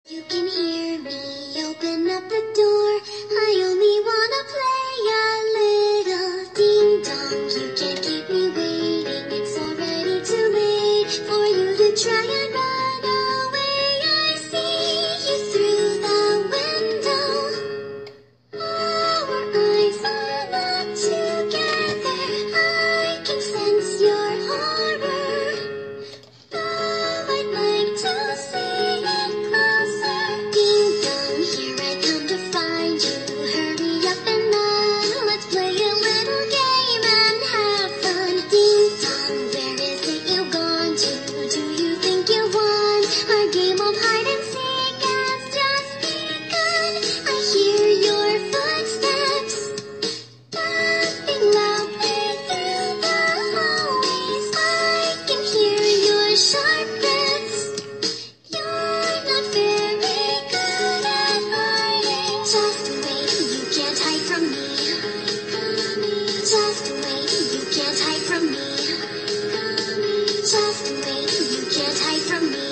You can hear me, open up the door. I only wanna play a little ding dong. You can't keep me waiting, it's already too late for you to try and run away. I see you through the window. Our eyes are locked together. I can sense your horror. I'd like to see it closer. Ding dong, here I come to find you. Hurry up and run. Let's play a little game and have fun. Ding dong, where is it you gone to? Do you think you won? Our game of hide and seek has just begun. I hear your footsteps laughing loudly through the hallways. I can hear your sharp grits. You're not very good at hiding. Just wait, you can't hide from me. Just wait, you can't hide from me. Just wait, you can't hide from me.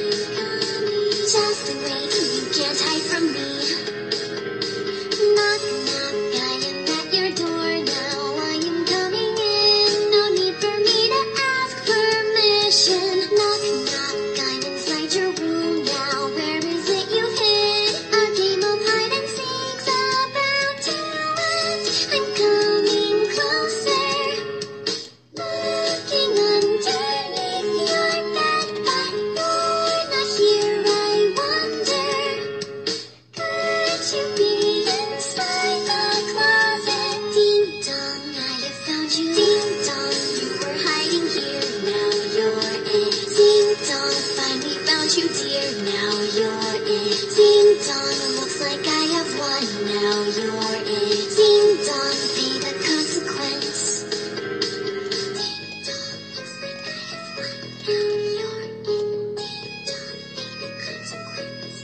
Just wait, you can't hide from me. Knock, knock, I am at your door now. I am coming in. No need for me to ask permission. Knock, knock, I'm inside your room now. Where is it you've hid? Our game of hide and seek's about to end. I'm coming closer, looking underneath your bed, but you're not here. I wonder, could you be inside the closet? Ding dong, I have found you. Ding dong, you were hiding here. Now you're in. Ding dong, finally found you, dear. Now you're in. Ding dong, looks like I have won. Now you're in. Ding dong, pay the consequence. Ding dong, looks like I have won. Now you're in. Ding dong, pay the consequence.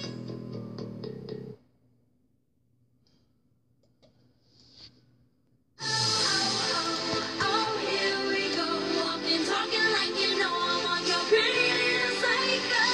Oh, here we go, walking, talking like you know I'm on your pretty little psycho.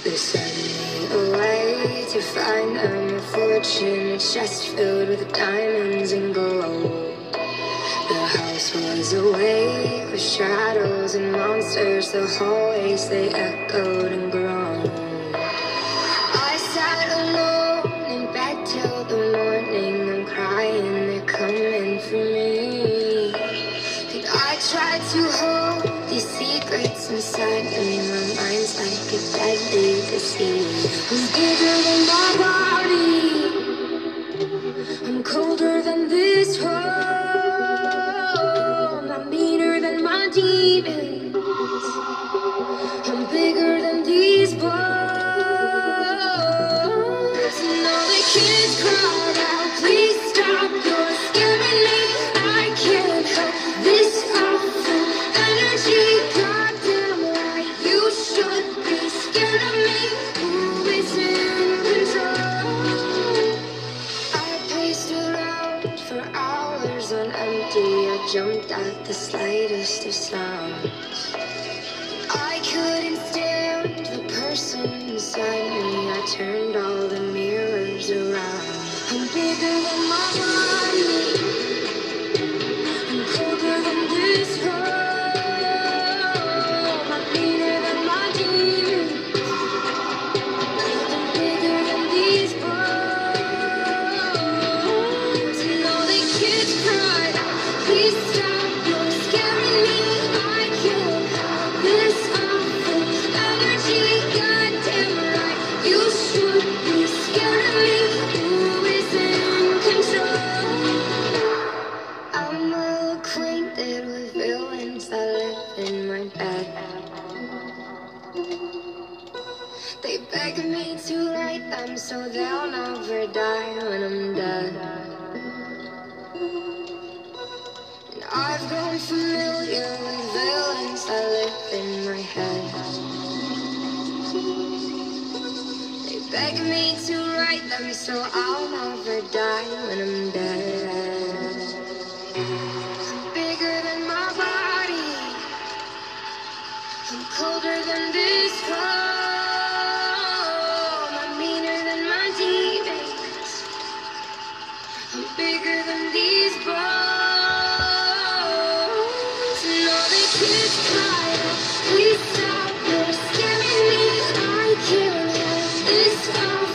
They send me away to find them a fortune, a chest filled with diamonds and gold. The house was awake with shadows and monsters, the hallways they echoed and groaned. I sat alone in bed till the morning, I'm crying, they're coming for me. And I tried to hold these secrets inside me, my mind's like a deadly disease. I'm bigger than my body, I'm colder than this world, I'm meaner than my demons, I'm bigger than these bones. And all the kids cried out, please stop, you're scaring me, I can't help this awful energy. Goddamn right, you should be scared of me. Who is in control? I paced around for hours on empty, I jumped at the slightest of sounds. I couldn't stand the person inside me, I turned all the mirrors around. I'm bigger than my body, I'm colder than this world, I'm meaner than my demons, I'm bigger than these bones. And all the kids cried out, please stop, you're scaring me, I can't help this awful energy. Goddamn right, you should be scared of me. Who is in control? I'm well acquainted with villains that live in my bed. They beg me to write them so they'll never die when I'm dead. And I've grown familiar with villains that live in my head. They beg me to write them so I'll never die when I'm dead. I'm bigger than my body, I'm colder than this cold, I'm meaner than my demons, I'm bigger than these bones. And all the kids cried out, please stop, you're scaring me, I can't help this awful